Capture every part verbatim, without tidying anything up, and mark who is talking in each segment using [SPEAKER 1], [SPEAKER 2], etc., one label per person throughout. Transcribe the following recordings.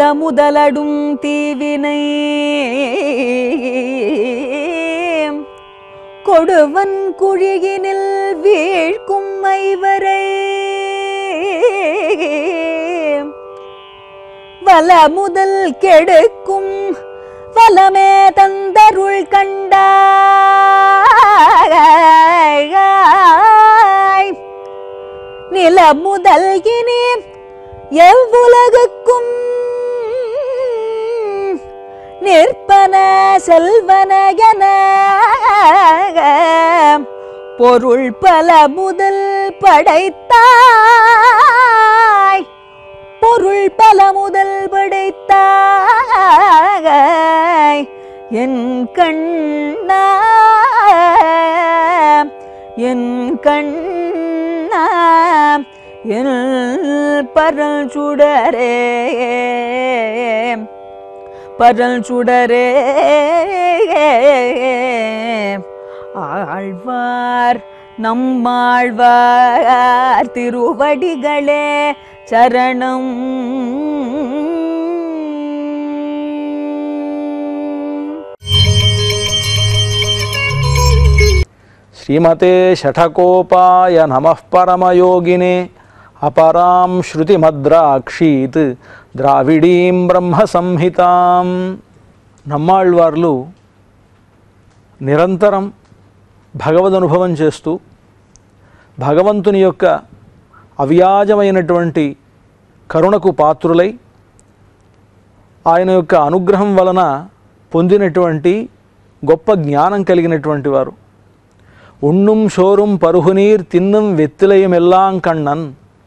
[SPEAKER 1] முதலடும் தீவினை கொடுவன் குழியினில் வீழ்க்கும் ஐவரை வல முதல் கெடுக்கும் வலமே தந்தருள் கண்டாய் நில முதல் இனி எவ்வுலகுக்கும் நிற்பன செல்வன என பொருள் பல முதல் படைத்தாய் பொருள் பல முதல் படைத்தாய் என் கண்ணா என் கண்ணா என் பரல் சுடரே பரல் சுடரே ஆழ்வார் நம்மாழ்வார் திருவடிகளே சரணம்.
[SPEAKER 2] శ్రీమతే శఠకోపాయ నమః పరమయోగినే అపరాం శృతిమద్రాక్షీత్ ద్రావిడీం బ్రహ్మ సంహితాం. నమ్మాళ్వార్లు నిరంతరం భగవద్ అనుభవం చేస్తూ భగవంతుని యొక్క అవ్యాజమైనటువంటి కరుణకు పాత్రులై ఆయన యొక్క అనుగ్రహం వలన పొందినటువంటి గొప్ప జ్ఞానం కలిగినటువంటి వారు. ఉణ్ణుం షోరుం పరుహునీర్ తిన్నం వెత్తిలయమెల్లాం కണ്ണన్.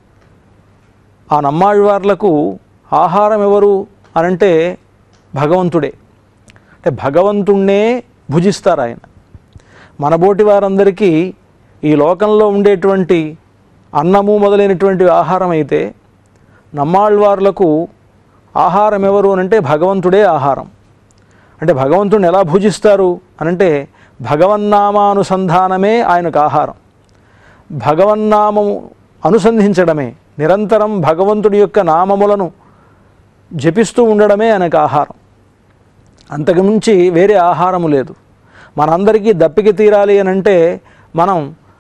[SPEAKER 2] ఆ నమ్మాళ్వార్లకు ఆహారం ఎవరు అనంటే భగవంతుడే. అంటే భగవంతుణ్ణే భుజిస్తారు ఆయన. మనబోటి వారందరికీ ఈ లోకంలో ఉండేటువంటి అన్నము మొదలైనటువంటి ఆహారం అయితే నమ్మాళ్వార్లకు ఆహారం ఎవరు అనంటే భగవంతుడే ఆహారం. అంటే భగవంతుడిని ఎలా భుజిస్తారు అనంటే భగవన్నామానుసంధానమే ఆయనకు ఆహారం. భగవన్నామము అనుసంధించడమే, నిరంతరం భగవంతుడి యొక్క నామములను జపిస్తూ ఉండడమే ఆయనకు ఆహారం. అంతకుమించి వేరే ఆహారము లేదు. మనందరికీ దప్పిక తీరాలి అనంటే మనం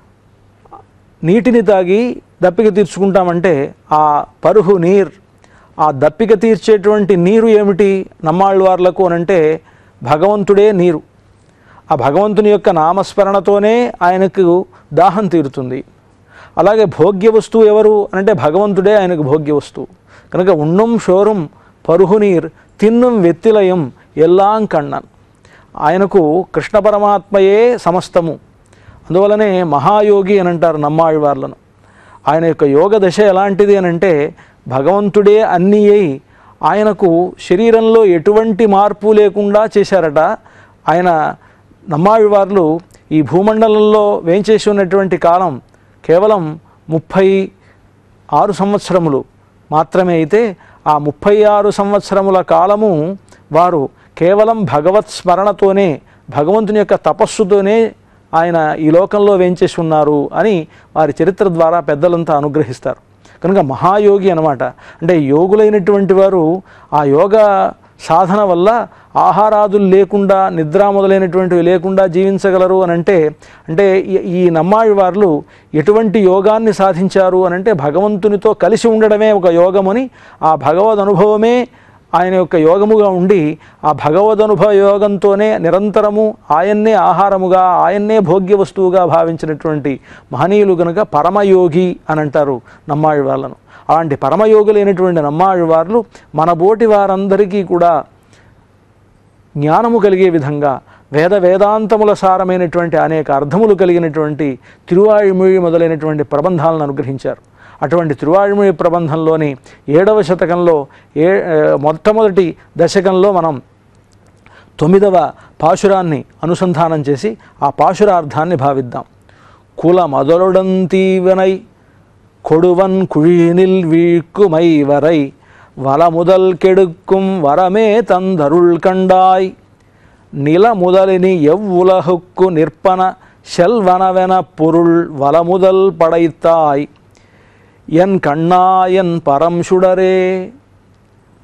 [SPEAKER 2] నీటిని తాగి దప్పిక తీర్చుకుంటామంటే ఆ పరుహు నీర్, ఆ దప్పిక తీర్చేటువంటి నీరు ఏమిటి నమ్మాళ్వార్లకు అనంటే భగవంతుడే నీరు. ఆ భగవంతుని యొక్క నామస్మరణతోనే ఆయనకు దాహం తీరుతుంది. అలాగే భోగ్య వస్తువు ఎవరు అనంటే భగవంతుడే ఆయనకు భోగ్య వస్తువు. కనుక ఉన్నం షోరం పరుహునీర్ తిన్నం వెత్తిలయం ఎల్లాం కണ്ണన్. ఆయనకు కృష్ణ పరమాత్మయే సమస్తము. అందువలనే మహాయోగి అని అంటారు నమ్మాళ్వార్లను. ఆయన యొక్క యోగ దశ ఎలాంటిది అనంటే భగవంతుడే అన్నీ అయి ఆయనకు శరీరంలో ఎటువంటి మార్పు లేకుండా చేశారట. ఆయన నమ్మాళ్వార్లు ఈ భూమండలంలో వేంచేసి ఉన్నటువంటి కాలం కేవలం ముప్పై ఆరు సంవత్సరములు మాత్రమే. అయితే ఆ ముప్పై ఆరు సంవత్సరముల కాలము వారు కేవలం భగవత్ స్మరణతోనే, భగవంతుని యొక్క తపస్సుతోనే ఆయన ఈ లోకంలో వేంచేసి ఉన్నారు అని వారి చరిత్ర ద్వారా పెద్దలంతా అనుగ్రహిస్తారు. కనుక మహాయోగి అన్నమాట. అంటే యోగులైనటువంటి వారు ఆ యోగ సాధన వల్ల ఆహారాదులు లేకుండా, నిద్ర మొదలైనటువంటివి లేకుండా జీవించగలరు అని అంటే అంటే ఈ నమ్మాళ్వార్లు ఎటువంటి యోగాన్ని సాధించారు అనంటే భగవంతునితో కలిసి ఉండడమే ఒక యోగమని, ఆ భగవద్ అనుభవమే ఆయన యొక్క యోగముగా ఉండి ఆ భగవద్ అనుభవ యోగంతోనే నిరంతరము ఆయన్నే ఆహారముగా, ఆయన్నే భోగ్య వస్తువుగా భావించినటువంటి మహనీయులు గనుక పరమయోగి అని అంటారు నమ్మాళ్వార్లను. అలాంటి పరమయోగులైనటువంటి నమ్మాళ్వార్లు మన బోటి వారందరికీ కూడా జ్ఞానము కలిగే విధంగా వేద వేదాంతముల సారమైనటువంటి అనేక అర్థములు కలిగినటువంటి తిరువాళ్మొഴി మొదలైనటువంటి ప్రబంధాలను అనుగ్రహించారు. అటువంటి తిరువాళ్మొഴి ప్రబంధంలోని ఏడవ శతకంలో ఏ మొట్టమొదటి దశకంలో మనం తొమ్మిదవ పాశురాన్ని అనుసంధానం చేసి ఆ పాశురార్థాన్ని భావిద్దాం. కుల మొదలుడంతీవనై கொடுவன் குழியினில் வீழ்க்குமை வரை வல முதல் கெடுக்கும் வரமே தந்தருள் கண்டாய் நில முதலினி எவ்வுலகுக்கு நிற்பன செல்வனவென பொருள் வல முதல் படைத்தாய் என் கண்ணா என் பரம் சுடரே.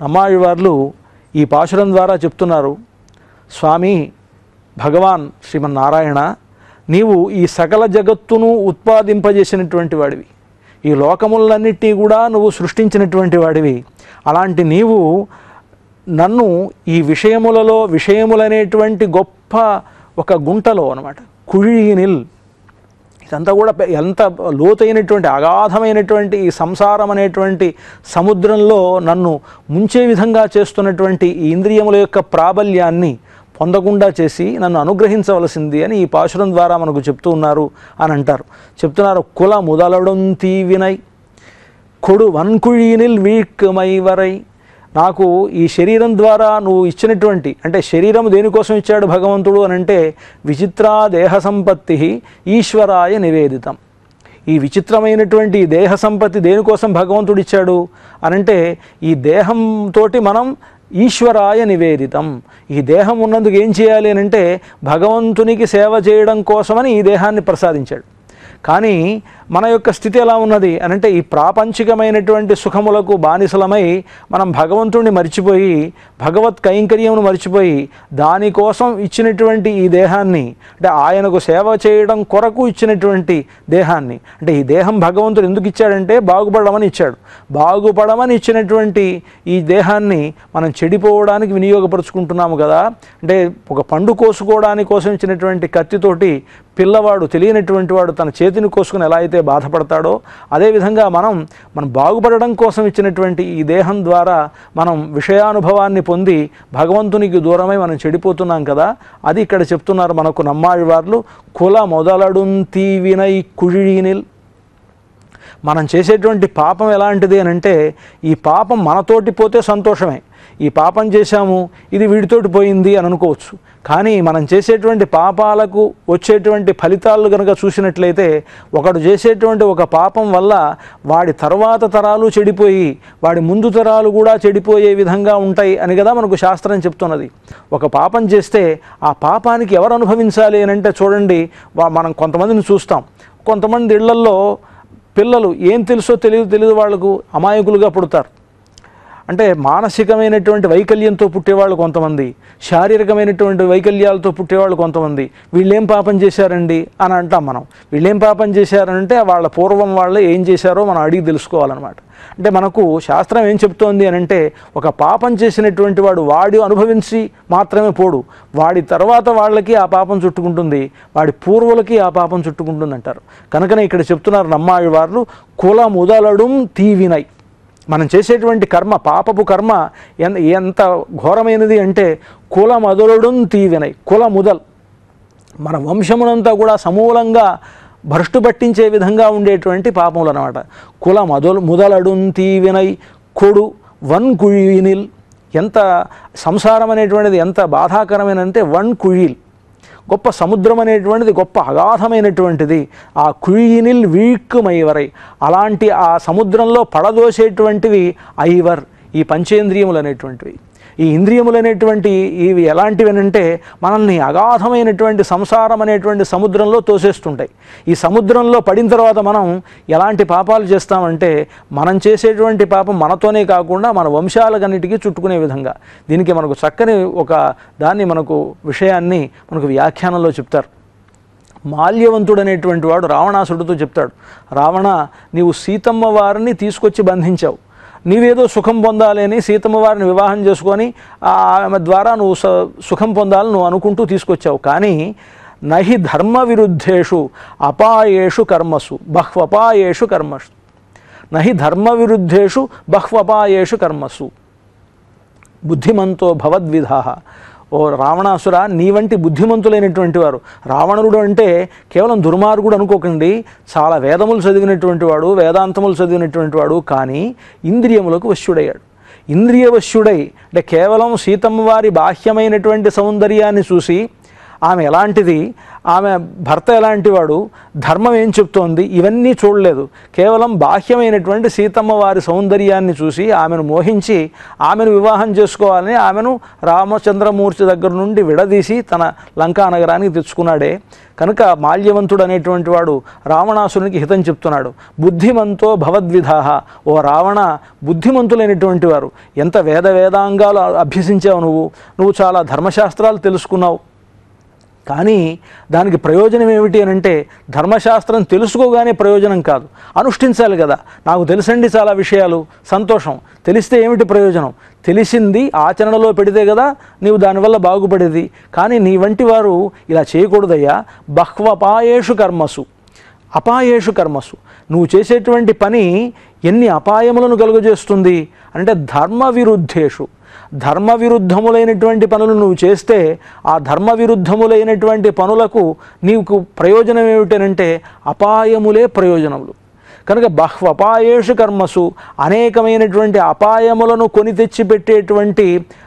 [SPEAKER 2] నమ్మాళ్ళవార్లు ఈ పాశురం ద్వారా చెప్తున్నారు, స్వామి భగవాన్ శ్రీమన్నారాయణ, నీవు ఈ సకల జగత్తును ఉత్పాదింపజేసినటువంటి వాడివి, ఈ లోకములన్నిటినీ కూడా నువ్వు సృష్టించినటువంటి వాడివి. అలాంటి నీవు నన్ను ఈ విషయములలో విషయములనేటువంటి గొప్ప ఒక గుంటలో అన్నమాట, కుళీనిల్, ఇదంతా కూడా ఎంత లోతైనటువంటి అగాధమైనటువంటి ఈ సంసారం అనేటువంటి సముద్రంలో నన్ను ముంచే విధంగా చేస్తున్నటువంటి ఈ ఇంద్రియముల యొక్క ప్రాబల్యాన్ని పొందకుండా చేసి నన్ను అనుగ్రహించవలసింది అని ఈ పాశురం ద్వారా మనకు చెప్తూ ఉన్నారు అని అంటారు. చెప్తున్నారు, కుల ముదలడం తీవినై కొడు వన్కుళీనిల్ వీక్మై వరై, నాకు ఈ శరీరం ద్వారా నువ్వు ఇచ్చినటువంటి, అంటే శరీరం దేనికోసం ఇచ్చాడు భగవంతుడు అని అంటే విచిత్రా దేహ సంపత్తి ఈశ్వరాయ నివేదితం. ఈ విచిత్రమైనటువంటి దేహ సంపత్తి దేనికోసం భగవంతుడు ఇచ్చాడు అనంటే ఈ దేహంతో మనం ఈశ్వరాయ నివేదితం, ఈ దేహం ఉన్నందుకు ఏం చేయాలి అని అంటే భగవంతునికి సేవ చేయడం కోసమని ఈ దేహాన్ని ప్రసాదించాడు. కానీ మన యొక్క స్థితి ఎలా ఉన్నది అనంటే ఈ ప్రాపంచికమైనటువంటి సుఖములకు బానిసలమై మనం భగవంతుడిని మర్చిపోయి భగవత్ కైంకర్యమును మర్చిపోయి దానికోసం ఇచ్చినటువంటి ఈ దేహాన్ని, అంటే ఆయనకు సేవ చేయడం కొరకు ఇచ్చినటువంటి దేహాన్ని, అంటే ఈ దేహం భగవంతుడు ఎందుకు ఇచ్చాడంటే బాగుపడమని ఇచ్చాడు. బాగుపడమని ఇచ్చినటువంటి ఈ దేహాన్ని మనం చెడిపోవడానికి వినియోగపరుచుకుంటున్నాము కదా. అంటే ఒక పండు కోసుకోవడానికి కోసం ఇచ్చినటువంటి కత్తితోటి పిల్లవాడు తెలియనటువంటి వాడు తన చేతిని కోసుకుని ఎలా అయితే బాధపడతాడో అదేవిధంగా మనం మనం బాగుపడడం కోసం ఇచ్చినటువంటి ఈ దేహం ద్వారా మనం విషయానుభవాన్ని పొంది భగవంతునికి దూరమై మనం చెడిపోతున్నాం కదా. అది ఇక్కడ చెప్తున్నారు మనకు నమ్మాళ్ళవార్లు, కుల మొదలడుంతీ వినై కుళీనిల్. మనం చేసేటువంటి పాపం ఎలాంటిది అని అంటే ఈ పాపం మనతోటి పోతే సంతోషమే, ఈ పాపం చేశాము ఇది వీడితోటి పోయింది అని అనుకోవచ్చు. కానీ మనం చేసేటువంటి పాపాలకు వచ్చేటువంటి ఫలితాలు కనుక చూసినట్లయితే ఒకడు చేసేటువంటి ఒక పాపం వల్ల వాడి తర్వాత తరాలు చెడిపోయి వాడి ముందు తరాలు కూడా చెడిపోయే విధంగా ఉంటాయి అని కదా మనకు శాస్త్రం చెప్తున్నది. ఒక పాపం చేస్తే ఆ పాపానికి ఎవరు అనుభవించాలి అని అంటే చూడండి, మనం కొంతమందిని చూస్తాం, కొంతమంది ఇళ్లల్లో పిల్లలు ఏం తెలుసో తెలియదు తెలియదు వాళ్ళకు అమాయకులుగా పుడతారు. అంటే మానసికమైనటువంటి వైకల్యంతో పుట్టేవాళ్ళు కొంతమంది, శారీరకమైనటువంటి వైకల్యాలతో పుట్టేవాళ్ళు కొంతమంది. వీళ్ళేం పాపం చేశారండి అని అంటాం మనం. వీళ్ళేం పాపం చేశారంటే వాళ్ళ పూర్వం వాళ్ళు ఏం చేశారో మనం అడిగి తెలుసుకోవాలన్నమాట. అంటే మనకు శాస్త్రం ఏం చెప్తోంది అని అంటే ఒక పాపం చేసినటువంటి వాడు వాడి అనుభవించి మాత్రమే పోడు, వాడి తర్వాత వాళ్ళకి ఆ పాపం చుట్టుకుంటుంది, వాడి పూర్వులకి ఆ పాపం చుట్టుకుంటుంది అంటారు. కనుకనే ఇక్కడ చెప్తున్నారు నమ్మాళ్ళవార్లు, కుల ముదలడుం తీవినై. మనం చేసేటువంటి కర్మ, పాపపు కర్మ ఎంత ఎంత ఘోరమైనది అంటే కుల మొదలడుం తీవినై, కుల ముదల్, మన వంశమునంతా కూడా సమూలంగా భ్రష్టు పట్టించే విధంగా ఉండేటువంటి పాపములు అన్నమాట. కుల మొదలు ముదలడుం తీవినై కొడు వన్ కుళీనిల్. ఎంత సంసారం అనేటువంటిది ఎంత బాధాకరమైనంటే వన్ కుళీల్, గొప్ప సముద్రం అనేటువంటిది గొప్ప అగాధమైనటువంటిది. ఆ కుళీనిల్ వీక్కుమైవరై, అలాంటి ఆ సముద్రంలో పడదోసేటువంటివి ఐవర్, ఈ పంచేంద్రియములు అనేటువంటివి. ఈ ఇంద్రియములు అనేటువంటి ఇవి ఎలాంటివి అంటే మనల్ని అగాధమైనటువంటి సంసారం అనేటువంటి సముద్రంలో తోసేస్తుంటాయి. ఈ సముద్రంలో పడిన తర్వాత మనం ఎలాంటి పాపాలు చేస్తామంటే మనం చేసేటువంటి పాపం మనతోనే కాకుండా మన వంశాలకన్నిటికీ చుట్టుకునే విధంగా. దీనికి మనకు చక్కని ఒక దాన్ని మనకు విషయాన్ని మనకు వ్యాఖ్యానంలో చెప్తారు. మాల్యవంతుడు అనేటువంటి వాడు రావణాసుడితో చెప్తాడు, రావణ, నీవు సీతమ్మ వారిని తీసుకొచ్చి బంధించావు, నీవేదో సుఖం పొందాలి అని సీతమ్మ వారిని వివాహం చేసుకొని ఆమె ద్వారా నువ్వు సుఖం పొందాలని నువ్వు అనుకుంటూ తీసుకొచ్చావు. కానీ నహి ధర్మ విరుద్ధేషు అపాయేషు కర్మసు బహ్వపాయేషు కర్మసు, నహి ధర్మ విరుద్ధేషు బహ్వపాయేషు కర్మసు బుద్ధిమంతో భవద్విధః. ఓ రావణాసుర, నీ వంటి బుద్ధిమంతులైనటువంటి వారు, రావణుడు అంటే కేవలం దుర్మార్గుడు అనుకోకండి, చాలా వేదములు చదివినటువంటి వాడు, వేదాంతములు చదివినటువంటి వాడు, కానీ ఇంద్రియములకు వశ్యుడయ్యాడు. ఇంద్రియ వశ్యుడై అంటే కేవలం సీతమ్మ వారి బాహ్యమైనటువంటి సౌందర్యాన్ని చూసి ఆమె ఎలాంటిది, ఆమె భర్త ఎలాంటి వాడు, ధర్మం ఏం చెప్తోంది, ఇవన్నీ చూడలేదు. కేవలం బాహ్యమైనటువంటి సీతమ్మ వారి సౌందర్యాన్ని చూసి ఆమెను మోహించి ఆమెను వివాహం చేసుకోవాలని ఆమెను రామచంద్రమూర్తి దగ్గర నుండి విడదీసి తన లంకా నగరానికి తెచ్చుకున్నాడే. కనుక మాల్యవంతుడు అనేటువంటి వాడు రావణాసురునికి హితం చెప్తున్నాడు. బుద్ధిమంతో భవద్విధాహ, ఓ రావణ, బుద్ధిమంతులైనటువంటి వారు, ఎంత వేద వేదాంగాలు అభ్యసించావు నువ్వు, నువ్వు చాలా ధర్మశాస్త్రాలు తెలుసుకున్నావు. కానీ దానికి ప్రయోజనం ఏమిటి అని అంటే, ధర్మశాస్త్రం తెలుసుకోగానే ప్రయోజనం కాదు, అనుష్ఠించాలి కదా. నాకు తెలుసండి చాలా విషయాలు, సంతోషం, తెలిస్తే ఏమిటి ప్రయోజనం, తెలిసింది ఆచరణలో పెడితే కదా నీవు దానివల్ల బాగుపడేది. కానీ నీ వంటి వారు ఇలా చేయకూడదయ్యా. బహ్వపాయేషు కర్మసు, అపాయేషు కర్మసు, నువ్వు చేసేటువంటి పని ఎన్ని అపాయములను కలుగజేస్తుంది అంటే, ధర్మ విరుద్ధేషు, ధర్మ విరుద్ధములైనటువంటి పనులు నువ్వు చేస్తే ఆ ధర్మ విరుద్ధములైనటువంటి పనులకు నీకు ప్రయోజనం ఏమిటనంటే అపాయములే ప్రయోజనములు. కనుక బహ్వపాయేషు కర్మసు, అనేకమైనటువంటి అపాయములను కొని తెచ్చిపెట్టేటువంటి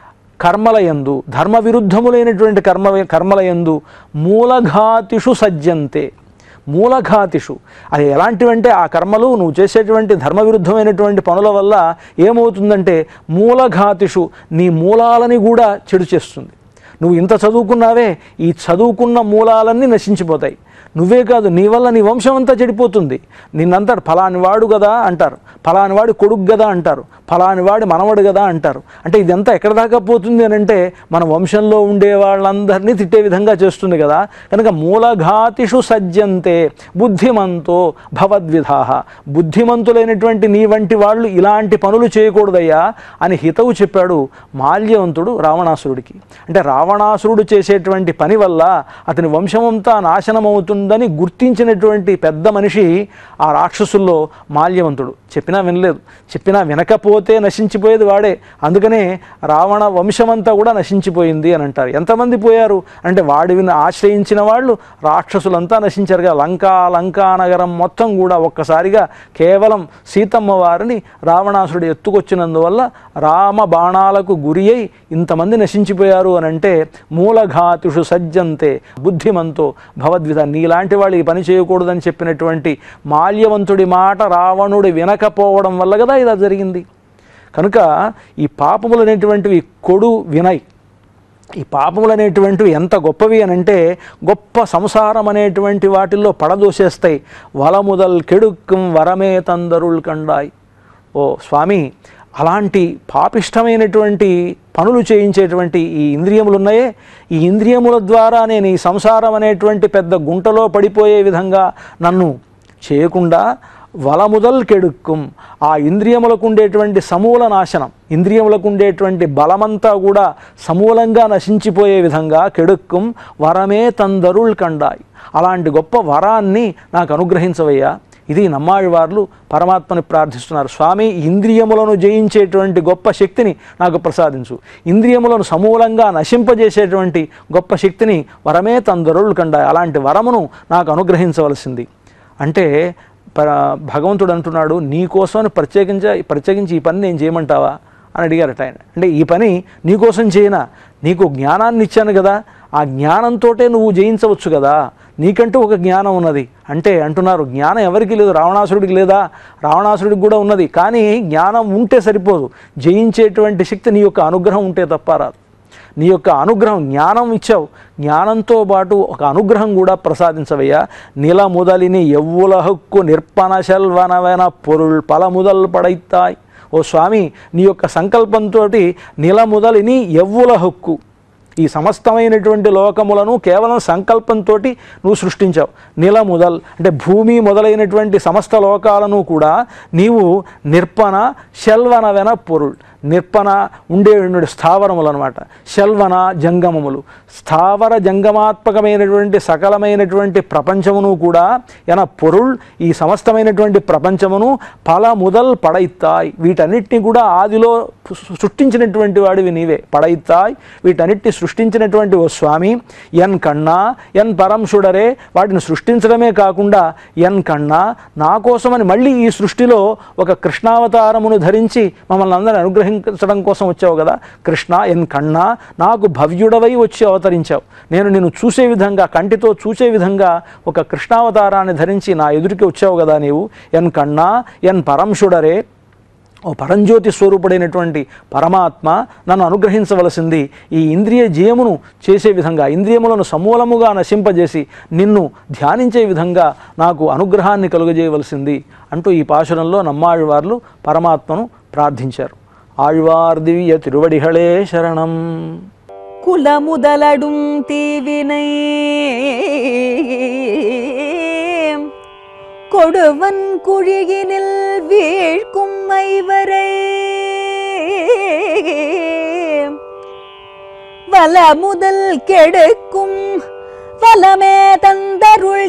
[SPEAKER 2] కర్మలయందు, ధర్మ విరుద్ధములైనటువంటి కర్మ కర్మలయందు మూలఘాతిషు సజ్జంతే. మూలఘాతిషు, అది ఎలాంటివంటే ఆ కర్మలు నువ్వు చేసేటువంటి ధర్మ విరుద్ధమైనటువంటి పనుల వల్ల ఏమవుతుందంటే మూలఘాతిషు, నీ మూలాలని కూడా చెడు చేస్తుంది. నువ్వు ఇంత చదువుకున్నావే, ఈ చదువుకున్న మూలాలన్నీ నశించిపోతాయి. నువ్వే కాదు, నీ వల్ల నీ వంశం అంతా చెడిపోతుంది. నిన్నంతా ఫలాని వాడు కదా అంటారు, ఫలాని వాడి కొడుకు కదా అంటారు, ఫలాని వాడి మనవడు కదా అంటారు. అంటే ఇదంతా ఎక్కడ దాకా పోతుంది అని అంటే మన వంశంలో ఉండే వాళ్ళందరినీ తిట్టే విధంగా చేస్తుంది కదా. కనుక మూలఘాతిషు సజ్జంతే బుద్ధిమంతో భవద్విధాహ, బుద్ధిమంతులైనటువంటి నీ వంటి వాళ్ళు ఇలాంటి పనులు చేయకూడదయ్యా అని హితవు చెప్పాడు మాల్యవంతుడు రావణాసురుడికి. అంటే రావణాసురుడు చేసేటువంటి పని వల్ల అతని వంశమంతా నాశనమవుతుందని గుర్తించినటువంటి పెద్ద మనిషి ఆ రాక్షసుల్లో మాల్యవంతుడు. చెప్పినా వినలేదు, చెప్పినా వినకపోతే నశించిపోయేది వాడే. అందుకనే రావణ వంశమంతా కూడా నశించిపోయింది అని అంటారు. ఎంతమంది పోయారు అంటే వాడిని ఆశ్రయించిన వాళ్ళు రాక్షసులంతా నశించారుగా. లంకా లంకా నగరం మొత్తం కూడా ఒక్కసారిగా కేవలం సీతమ్మ వారిని రావణాసురుడు ఎత్తుకొచ్చినందువల్ల రామ బాణాలకు గురి అయి ఇంతమంది నశించిపోయారు అని అంటే మూలఘాతుషు సజ్జంతే బుద్ధిమంతో భవద్విధ. నీలాంటి వాళ్ళు ఈ పని చేయకూడదని చెప్పినటువంటి మాల్యవంతుడి మాట రావణుడి వినకపోవడం వల్ల కదా ఇలా జరిగింది. కనుక ఈ పాపములు అనేటువంటివి కొడు వినయ్, ఈ పాపములు అనేటువంటివి ఎంత గొప్పవి అని అంటే గొప్ప సంసారం అనేటువంటి వాటిల్లో పడదోసేస్తాయి. వల ముదల్ కెడుక్కం వరమే తందరుల్ కండాయ్. ఓ స్వామి, అలాంటి పాపిష్టమైనటువంటి పనులు చేయించేటువంటి ఈ ఇంద్రియములు ఉన్నాయే, ఈ ఇంద్రియముల ద్వారా నేను ఈ సంసారం అనేటువంటి పెద్ద గుంటలో పడిపోయే విధంగా నన్ను చేయకుండా వలముదల్ కెడుక్కుం, ఆ ఇంద్రియములకు ఉండేటువంటి సమూల నాశనం, ఇంద్రియములకు ఉండేటువంటి బలమంతా కూడా సమూలంగా నశించిపోయే విధంగా కెడుక్కుం వరమే తందరుల్ కండాయ్, అలాంటి గొప్ప వరాన్ని నాకు అనుగ్రహించవయ్యా. ఇది నమ్మాళ్ళవార్లు పరమాత్మని ప్రార్థిస్తున్నారు. స్వామి, ఇంద్రియములను జయించేటువంటి గొప్ప శక్తిని నాకు ప్రసాదించు, ఇంద్రియములను సమూలంగా నశింపజేసేటువంటి గొప్ప శక్తిని వరమే తందరుల్ కండాయ్, అలాంటి వరమును నాకు అనుగ్రహించవలసింది. అంటే భగవంతుడు అంటున్నాడు, నీకోసం ప్రత్యేకించి ప్రత్యేకించి ఈ పని నేను చేయమంటావా అని అడిగారట ఆయన. అంటే ఈ పని నీకోసం చేయనా, నీకు జ్ఞానాన్ని ఇచ్చాను కదా, ఆ జ్ఞానంతో నువ్వు జయించవచ్చు కదా, నీకంటూ ఒక జ్ఞానం ఉన్నది. అంటే అంటున్నారు, జ్ఞానం ఎవరికి లేదు, రావణాసురుడికి లేదా, రావణాసురుడికి కూడా ఉన్నది. కానీ జ్ఞానం ఉంటే సరిపోదు, జయించేటువంటి శక్తి నీ యొక్క అనుగ్రహం ఉంటే తప్ప రాదు. నీ యొక్క అనుగ్రహం, జ్ఞానం ఇచ్చావు, జ్ఞానంతో పాటు ఒక అనుగ్రహం కూడా ప్రసాదించవయ్యా. నిల ముదలిని ఎవ్వుల హక్కు నిర్పణ శల్వనవెన పొరుల్ పల ముదల్ పడైతాయ్. ఓ స్వామి, నీ యొక్క సంకల్పంతో నిల ముదలిని ఎవ్వుల హక్కు, ఈ సమస్తమైనటువంటి లోకములను కేవలం సంకల్పంతో నువ్వు సృష్టించావు. నిల ముదల్ అంటే భూమి మొదలైనటువంటి సమస్త లోకాలను కూడా నీవు నిర్పణ శల్వనవెన పొరుల్, నిర్పణ ఉండే స్థావరములు అనమాట, శల్వన జంగమములు, స్థావర జంగమాత్మకమైనటువంటి సకలమైనటువంటి ప్రపంచమును కూడా ఎన పొరుల్, ఈ సమస్తమైనటువంటి ప్రపంచమును పల ముదల్ పడైతాయ్, వీటన్నిటిని కూడా ఆదిలో సృష్టించినటువంటి వాడివి నీవే. పడైతాయ్, వీటన్నిటిని సృష్టించినటువంటి ఓ స్వామి, ఎన్ కన్నా ఎన్ పరంశుడరే, వాటిని సృష్టించడమే కాకుండా ఎన్ కన్నా నా కోసమని మళ్ళీ ఈ సృష్టిలో ఒక కృష్ణావతారమును ధరించి మమ్మల్ని అందరినీ అనుగ్రహించారు అనుగ్రహించడం కోసం వచ్చావు కదా కృష్ణ, ఎన్ కన్నా నాకు భవ్యుడవై వచ్చి అవతరించావు. నేను నిన్ను చూసే విధంగా, కంటితో చూసే విధంగా ఒక కృష్ణావతారాన్ని ధరించి నా ఎదురికి వచ్చావు కదా నీవు. ఎన్ కన్నా ఎన్ పరంశుడరే, ఓ పరంజ్యోతి స్వరూపుడైనటువంటి పరమాత్మ నన్ను అనుగ్రహించవలసింది. ఈ ఇంద్రియ జయమును చేసే విధంగా, ఇంద్రియములను సమూలముగా నశింపజేసి నిన్ను ధ్యానించే విధంగా నాకు అనుగ్రహాన్ని కలుగజేయవలసింది అంటూ ఈ పాశురంలో నమ్మాళ్వార్లు పరమాత్మను ప్రార్థించారు. ఆళ్వార్ దివ్య తిరువడిகளே శరణం.
[SPEAKER 1] குலமுதலடும் தீவினை கொடுவன் குழியினில் வீழ்க்கும் ஐவரை வலமுதல் கெடுக்கும் வலமே தந்தருள்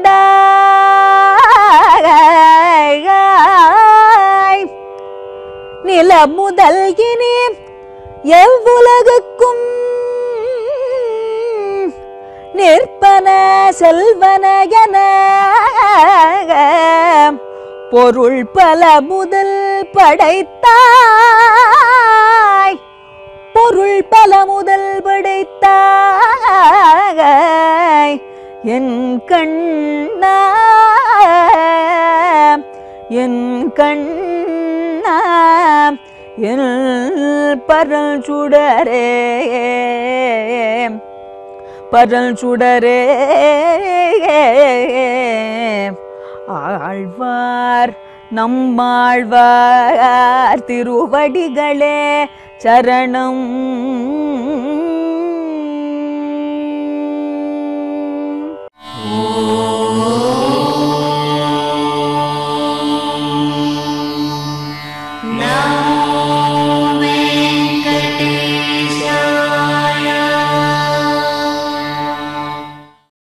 [SPEAKER 1] கண்டாய். நிலமுதல் இனி எவ்வுலகுக்கும் நிற்பன செல்வன என பொருள் பல முதல் படைத்தாய். பொருள் பல முதல் படைத்தாய். என் கண்ணா என் கண்ணா என் பரல் சுடரே பரல் சுடரே. ஆழ்வார் நம்மாழ்வார் திருவடிகளே சரணம்.